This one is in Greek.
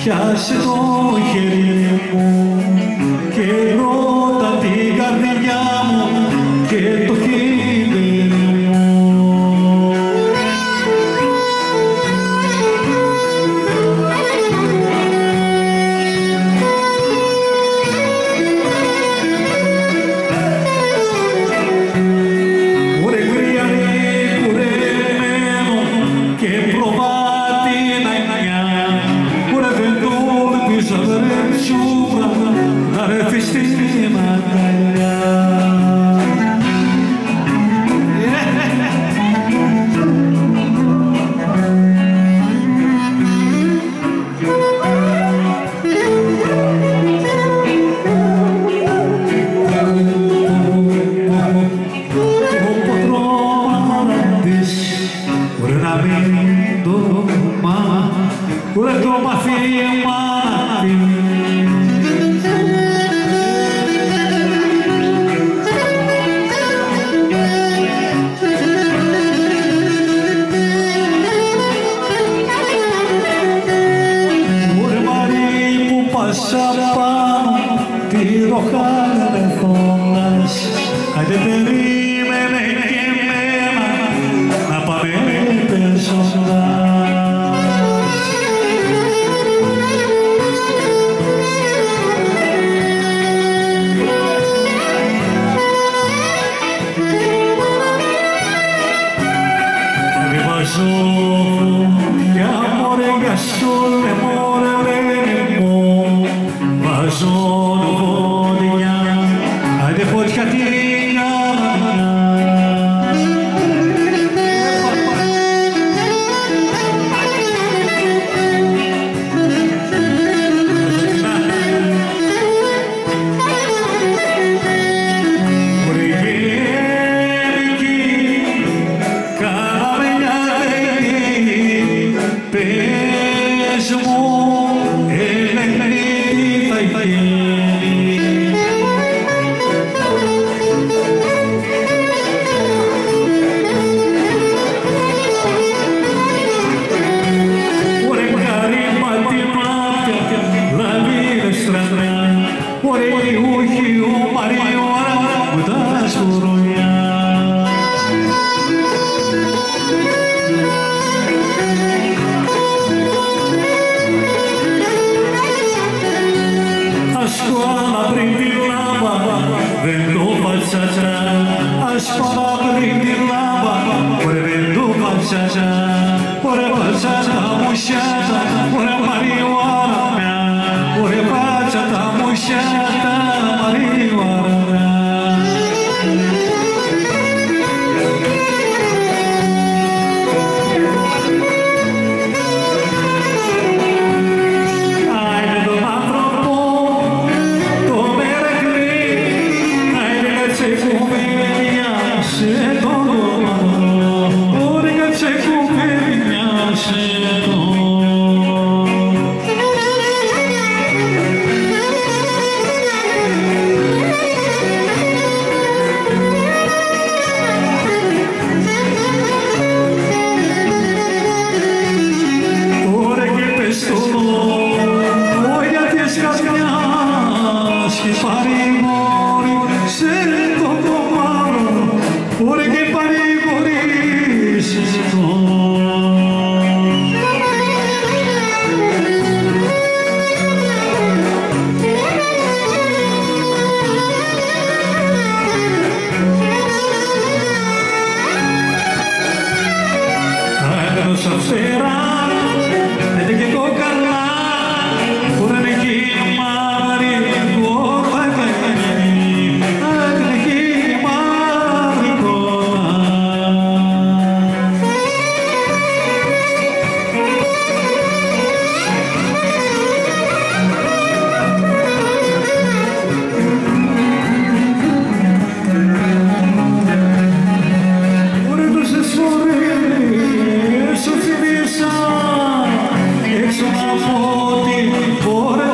πιάσε το χέρι μου και ρώτα την καρδιά μου και το χείλη μου. Ωρε γριανή κουρεμένο και προβάτη νανιά, ωρε δεν το ελπίζω ρε τσούβρα να έρθει στην αγκαλιά. Ουρε το μαθήμα ουρε Μαρή που πας απάνω τη ροχάρα δεν φωνάς, άντε περίμενε και εμένα να πάμε πεζοντά. Για μωρέ για σου ρε μωρέ ρε μου βάζω φωτιά, άντε φωτιά την καρδιά. Πες μου, τι θα γίνει. Ωρε καρύμα τη μάτια, λαβή στρατρά, ωρε ιούχη ο Μαριώνα που τα σκουρονιά. Ασκόνα πριν τη λάμπα, δεν το πατσατσα. Ασκόνα πριν τη λάμπα, ωρε δεν το πατσατσα. Ωρε πατσατα μου σιάτα, ωρε Μαριώνα μιά. Ωρε πατσατα μου σιάτα, Μαριώνα μιά. Έξω από την πόρτα